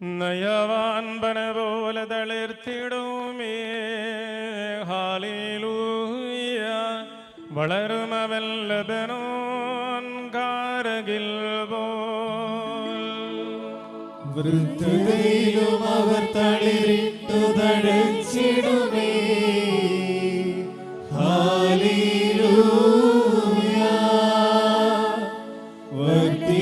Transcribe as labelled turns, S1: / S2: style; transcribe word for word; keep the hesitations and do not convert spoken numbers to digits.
S1: നയവാൻപന പോലെ തളിർത്തിടുമേ. ഹാലേലൂയ. വളരുമവൻ ലബനോൻ കാരകിൽ പോൽ.
S2: വൃദ്ധതയിലും അവർ തളിരിട്ടു തഴച്ചിടുമേ. ഹാലേലൂയ. വർദ്ധിക്കുമവൻ